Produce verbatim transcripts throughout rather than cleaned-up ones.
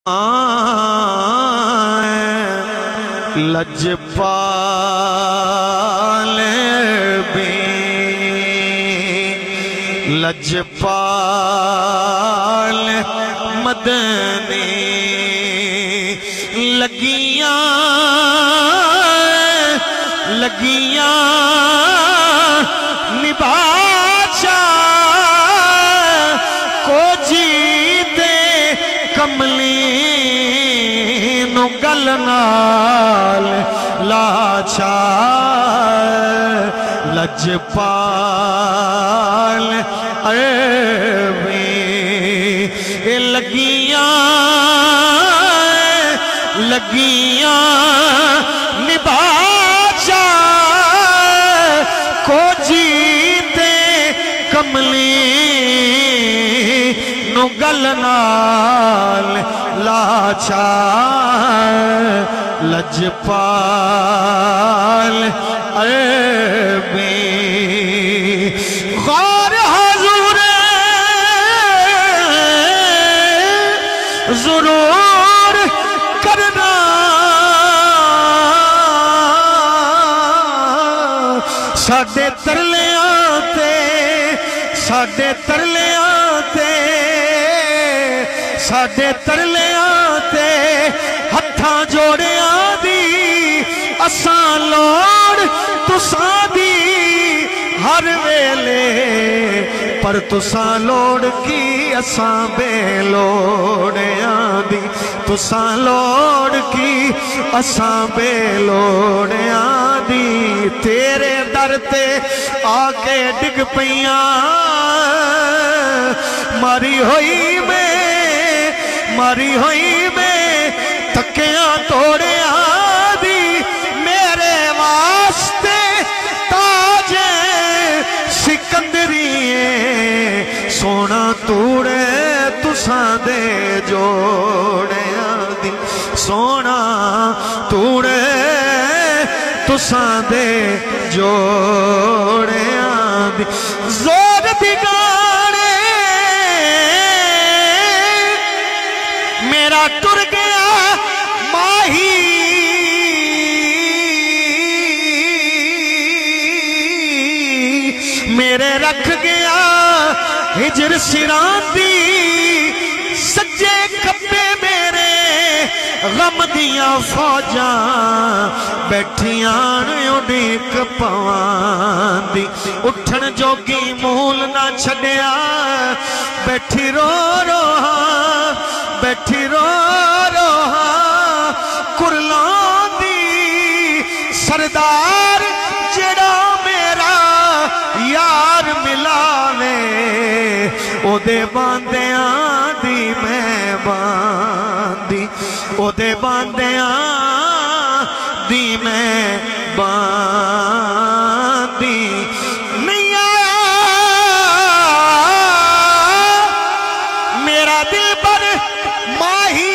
लजपाल बे लजपाल मदनी लगियां लगियां निभाचा को जीते कमली नु गल नाल लाचा लजपाल अरे लगियां लगियां निभाचा को जीते कमली नु गल नाल लाचा लजपाल अरे गौर हुजूर जरूर करना साडे तरलियां ते साडे तरलियां ते साडे तरलियां ते हत्थां जोड़ियां दी असां लोड़ तुसां दी हर वेले पर तुसां लोड़ की असां बेलोड़ियां दी तुसां लोड़ की असां बेलोड़ियां दी तेरे दर ते आके डिग पईयां मारी होई में मारी होई में थकियां तोड़िया दी मेरे वास्ते ताजे सिकंदरी सोना तूड़े तुसां दे जोड़िया दी सोना तूड़े तुसां दे जोड़िया दी जोर दी गाने मेरा टुर गया माही मेरे रख गया हिजर सिरां दी सज्जे खब्बे मेरे गम दियां फौजां बैठियां उड़ीक पवांदी उठन जोगी मूल ना छड़िया बैठी रो रो बैठी रो रो कुरलां दी सरदार जेड़ा मेरा यार मिलावे ओदे बांदियां दी मैं बांदी ओदे बांदियां दी मैं बांदी नहीं आया मेरा दिल पर माही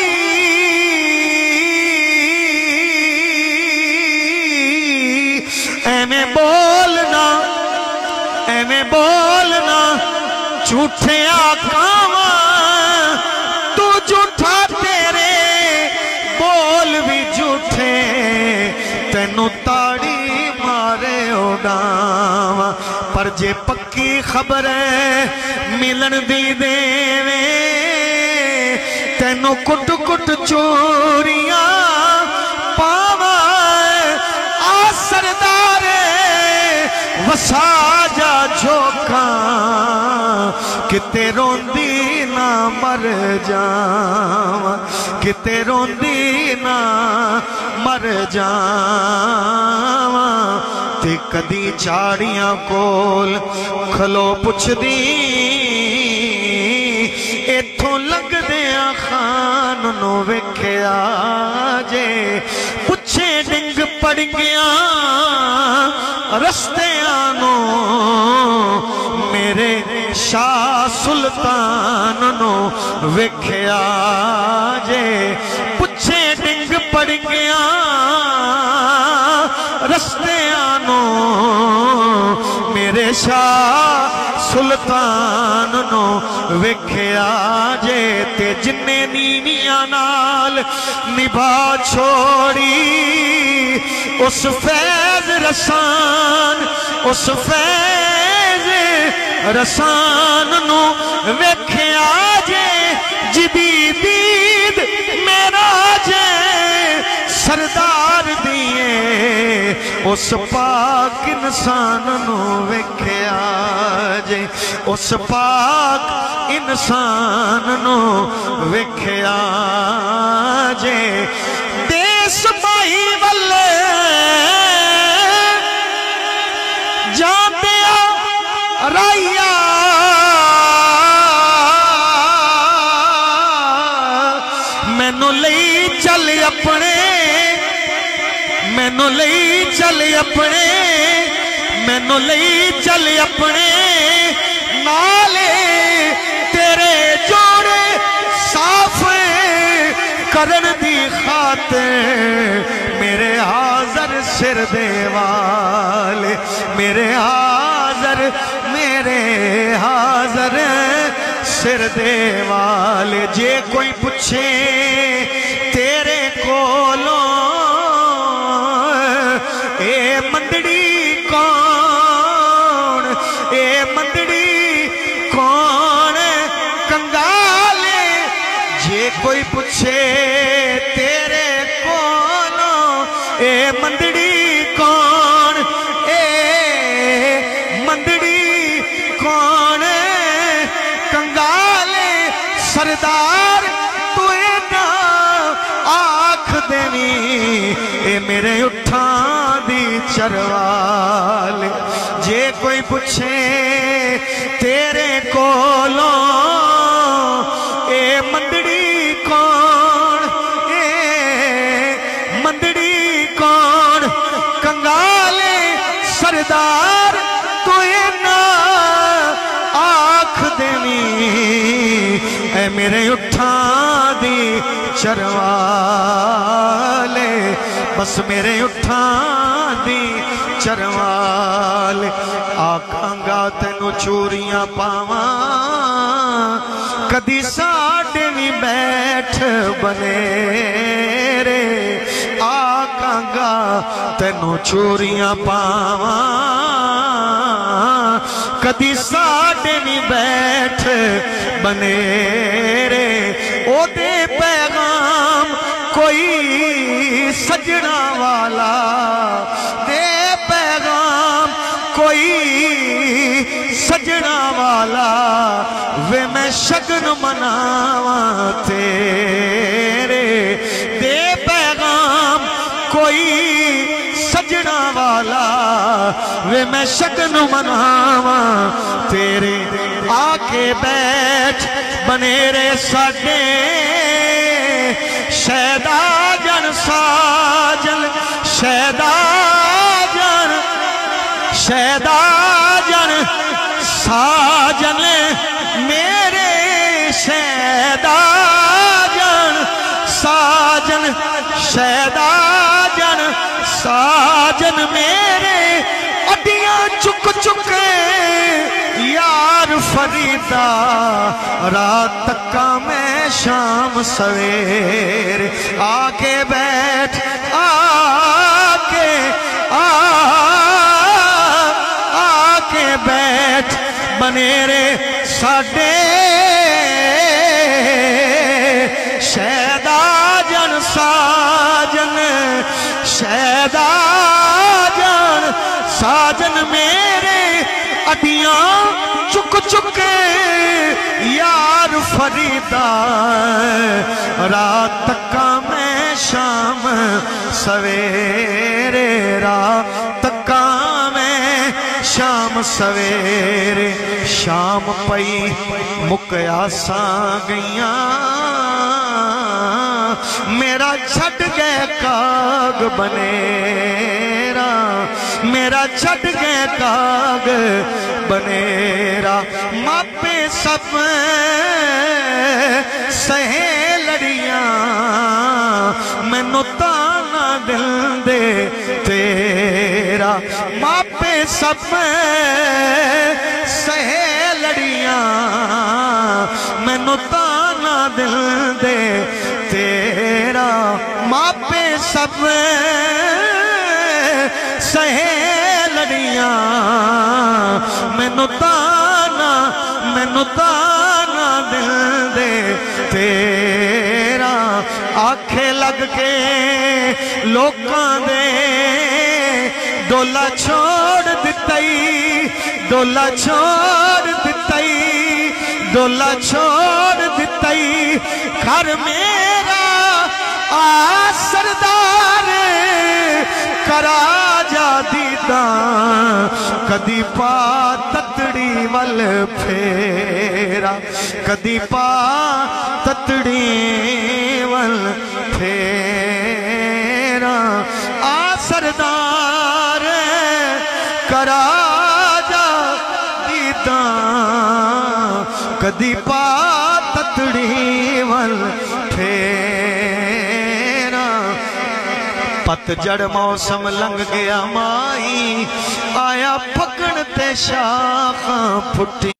एवें बोलना एवें बोलना झूठे आकावा तू झूठा तेरे बोल भी झूठे तेनू ताड़ी मारे उड़ावा पर जे पक्की खबर मिलन दी देवे तेनू कुट कुट चोरियां पावा आ सरदारे वसा जा झोंका किते रोंदी ना मर जावा किते रोंदी ना मर जावा ते कदी झाड़ियां कोल खलो पुछदी इथों लगदियां खान नु वेखिया जे पुछे डिंग पड़ गया रस्तियां नु मेरे शाह सुल्तान नु वेखिया जे पुछे डिंग पड़ गया रस्तियां नु मेरे शाह सुल्तान नो वेख्या जे ते जिन्ने नीवियां ना नाल निभा छोड़ी उस फैज रसान उस फैज रसान नू वेख्या जे जिदी दीद मेरा जे सरदार दिए उस पाक इंसान नू वेख्या जे उस पाक इंसान नू वेख्या जे देश माई वल्ले जाते राइया मैनू लई चल अपने मैनू लई चल अपने मैनू लई चल अपने नाले तेरे जोड़े साफ करन दी खातिर मेरे हाजर सिर दे वाले मेरे हाजर मेरे हाजर सिर दे वाले जे कोई पूछे तेरे कोलों ए मंदड़ी कौन ए मंदड़ी कौन कंगाले जे कोई पूछे तेरे कोलों ए मंदड़ी कौन ए मंदड़ी कौन कंगाले सरदार तू ना आख देनी ए मेरे उठा दी चरवाल जे कोई पूछे तेरे कोलों ए मंदड़ी कौन ए मंदड़ी कौन कंगाले सरदार तू ना आख देनी ए मेरे उठा दी चरवाले बस मेरे उठा दी चरवाल आखांगा तेनू चूरियां पावा कदी साडे भी बैठ बने रे आखांगा तेनू चूरियां पावा कदी साडे भी बैठ बने रे ओदे पैगाम कोई सजना वाला दे पैगाम कोई सजना वाला वे मैं शगन मनावा तेरे दे पैगाम कोई सजना वाला वे मैं शगन मनावा तेरे आके बैठ बने रे साडे शैदा जन साजन शैदा जन शैदा जन साजन मेरे शैदा जन साजन शैदा जन साजन मेरे अड्डियां चुक चुके यार फरीदा रात तक मैं शाम सवेर आके बैठ आके आ आके बैठ बने रे साडे शैदा जन साजन शैदा जन साजन मेरे अड्डियां चुक चुके यार फरीदा रात तक मैं शाम सवेरे रात तक मैं शाम सवेरे शाम पई मुकया सा गईया मेरा छट गए काग बनेरा मेरा छट गए काग बनेरा मापे सब सहे लड़ियां मैनू ताना दिल दे तेरा मापे सब सहे लड़ियां मैनू ताना दिल दे तेरा मापे सब सहेलड़ियां मैनू ताना मैनू ताना दिल दे तेरा आखे लग के लोकां दे डोला छोड़ दिताई डोला छोड़ दिताई डोला छोड़ दिताई घर मेरा आ सरदार करा जा दीदा कदी पा ततड़ी वल फेरा कदी पा ततड़ी वल फेरा आ सरदार करा जा दीदा कदी पा ततड़ी वल फेरा पतझड़ मौसम लंघ गया माई आया फकण ते शाखां फुटी।